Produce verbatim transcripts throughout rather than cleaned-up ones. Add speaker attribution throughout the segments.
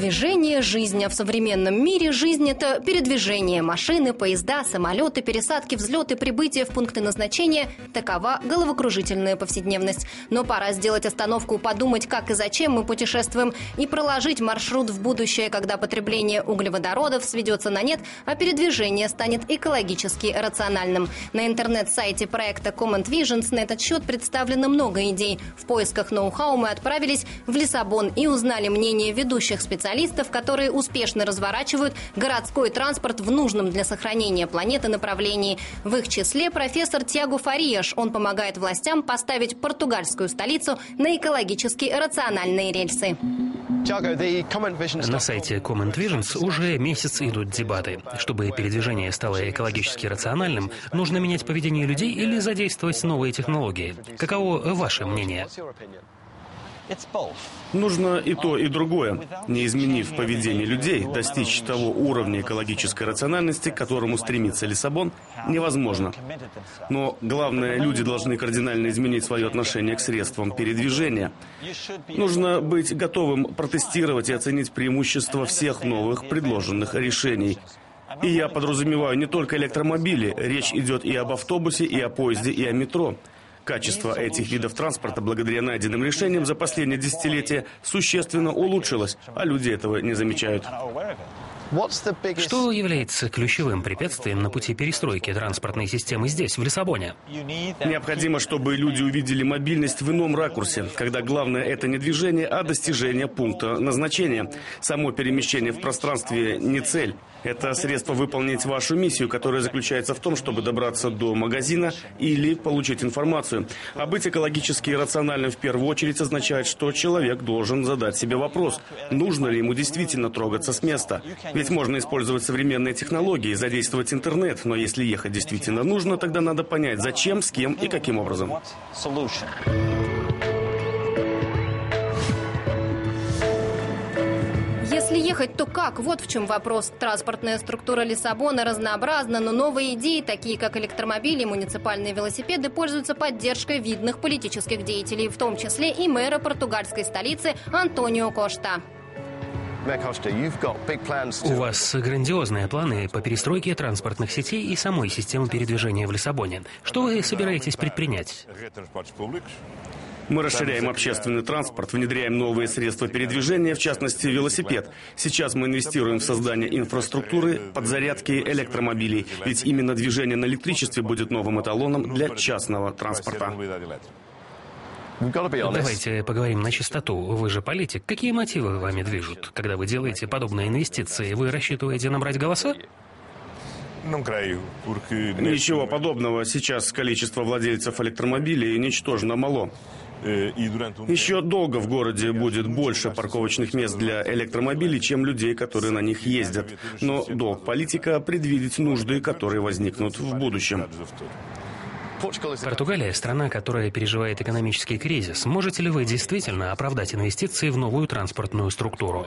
Speaker 1: Движение – жизнь, а в современном мире жизнь – это передвижение. Машины, поезда, самолеты, пересадки, взлеты, прибытие в пункты назначения – такова головокружительная повседневность. Но пора сделать остановку, подумать, как и зачем мы путешествуем, и проложить маршрут в будущее, когда потребление углеводородов сведется на нет, а передвижение станет экологически рациональным. На интернет-сайте проекта Common Visions на этот счет представлено много идей. В поисках ноу-хау мы отправились в Лиссабон и узнали мнение ведущих специалистов, специалистов, которые успешно разворачивают городской транспорт в нужном для сохранения планеты направлении. В их числе профессор Тиаго Фариаш. Он помогает властям поставить португальскую столицу на экологически рациональные рельсы.
Speaker 2: На сайте Common Visions уже месяц идут дебаты. Чтобы передвижение стало экологически рациональным, нужно менять поведение людей или задействовать новые технологии. Каково ваше мнение?
Speaker 3: Нужно и то, и другое. Не изменив поведение людей, достичь того уровня экологической рациональности, к которому стремится Лиссабон, невозможно. Но главное, люди должны кардинально изменить свое отношение к средствам передвижения. Нужно быть готовым протестировать и оценить преимущества всех новых предложенных решений. И я подразумеваю не только электромобили, речь идет и об автобусе, и о поезде, и о метро. Качество этих видов транспорта благодаря найденным решениям за последние десятилетия существенно улучшилось, а люди этого не замечают.
Speaker 2: Что является ключевым препятствием на пути перестройки транспортной системы здесь, в Лиссабоне?
Speaker 3: Необходимо, чтобы люди увидели мобильность в ином ракурсе, когда главное это не движение, а достижение пункта назначения. Само перемещение в пространстве не цель. Это средство выполнить вашу миссию, которая заключается в том, чтобы добраться до магазина или получить информацию. А быть экологически рациональным в первую очередь означает, что человек должен задать себе вопрос, нужно ли ему действительно трогаться с места. Ведь можно использовать современные технологии, задействовать интернет, но если ехать действительно нужно, тогда надо понять, зачем, с кем и каким образом.
Speaker 1: Если ехать, то как? Вот в чем вопрос. Транспортная структура Лиссабона разнообразна, но новые идеи, такие как электромобили и муниципальные велосипеды, пользуются поддержкой видных политических деятелей, в том числе и мэра португальской столицы Антонио Кошта.
Speaker 2: У вас грандиозные планы по перестройке транспортных сетей и самой системы передвижения в Лиссабоне. Что вы собираетесь предпринять?
Speaker 3: Мы расширяем общественный транспорт, внедряем новые средства передвижения, в частности, велосипед. Сейчас мы инвестируем в создание инфраструктуры подзарядки электромобилей, ведь именно движение на электричестве будет новым эталоном для частного транспорта.
Speaker 2: Давайте поговорим на чистоту. Вы же политик. Какие мотивы вами движут? Когда вы делаете подобные инвестиции, вы рассчитываете набрать голоса?
Speaker 3: Ничего подобного. Сейчас количество владельцев электромобилей ничтожно мало. Еще долго в городе будет больше парковочных мест для электромобилей, чем людей, которые на них ездят. Но долг политика — предвидеть нужды, которые возникнут в будущем.
Speaker 2: Португалия – страна, которая переживает экономический кризис. Можете ли вы действительно оправдать инвестиции в новую транспортную структуру?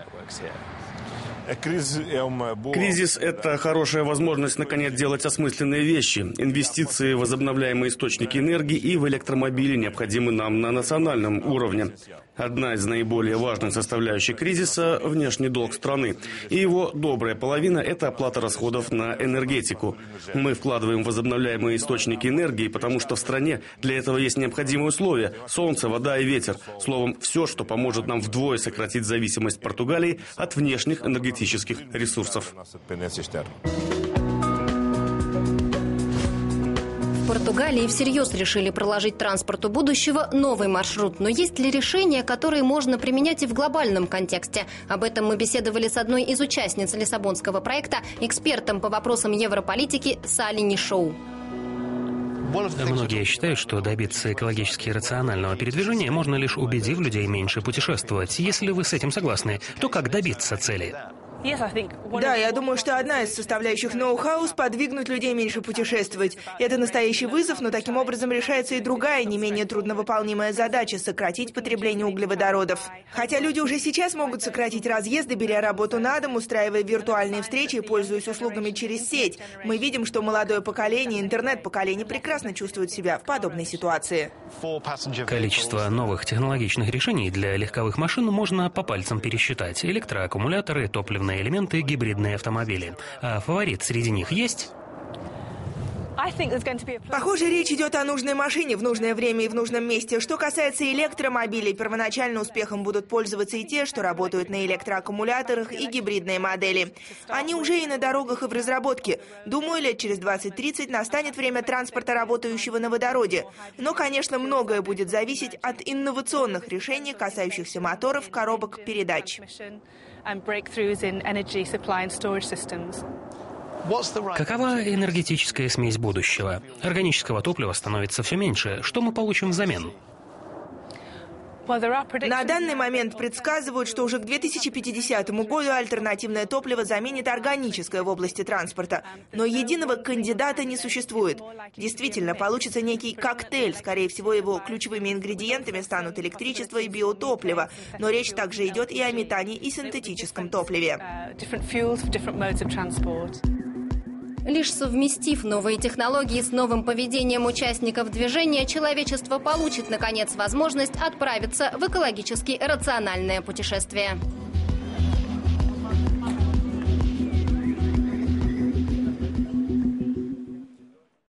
Speaker 3: Кризис – это хорошая возможность, наконец, делать осмысленные вещи. Инвестиции в возобновляемые источники энергии и в электромобили необходимы нам на национальном уровне. Одна из наиболее важных составляющих кризиса – внешний долг страны. И его добрая половина – это оплата расходов на энергетику. Мы вкладываем в возобновляемые источники энергии, потому что в стране для этого есть необходимые условия – солнце, вода и ветер. Словом, все, что поможет нам вдвое сократить зависимость Португалии от внешних энергетических ресурсов.
Speaker 1: В Португалии всерьез решили проложить транспорту будущего новый маршрут. Но есть ли решения, которые можно применять и в глобальном контексте? Об этом мы беседовали с одной из участниц лиссабонского проекта, экспертом по вопросам европолитики Салли Нишоу.
Speaker 2: Многие считают, что добиться экологически рационального передвижения можно лишь убедив людей меньше путешествовать. Если вы с этим согласны, то как добиться цели?
Speaker 4: Да, я думаю, что одна из составляющих ноу-хау — сподвигнуть людей меньше путешествовать. Это настоящий вызов, но таким образом решается и другая, не менее трудновыполнимая задача — сократить потребление углеводородов. Хотя люди уже сейчас могут сократить разъезды, беря работу на дом, устраивая виртуальные встречи и пользуясь услугами через сеть. Мы видим, что молодое поколение, интернет-поколение прекрасно чувствует себя в подобной ситуации.
Speaker 2: Количество новых технологичных решений для легковых машин можно по пальцам пересчитать. Электроаккумуляторы, топливные элементы, гибридные автомобили. А фаворит среди них есть?
Speaker 4: Похоже, речь идет о нужной машине в нужное время и в нужном месте. Что касается электромобилей, первоначально успехом будут пользоваться и те, что работают на электроаккумуляторах, и гибридные модели. Они уже и на дорогах, и в разработке. Думаю, лет через двадцать-тридцать настанет время транспорта, работающего на водороде. Но, конечно, многое будет зависеть от инновационных решений, касающихся моторов, коробок передач.
Speaker 2: Какова энергетическая смесь будущего? Органического топлива становится все меньше. Что мы получим взамен?
Speaker 4: На данный момент предсказывают, что уже к две тысячи пятидесятому году альтернативное топливо заменит органическое в области транспорта. Но единого кандидата не существует. Действительно, получится некий коктейль. Скорее всего, его ключевыми ингредиентами станут электричество и биотопливо. Но речь также идет и о метане и синтетическом топливе.
Speaker 1: Лишь совместив новые технологии с новым поведением участников движения, человечество получит, наконец, возможность отправиться в экологически рациональное путешествие.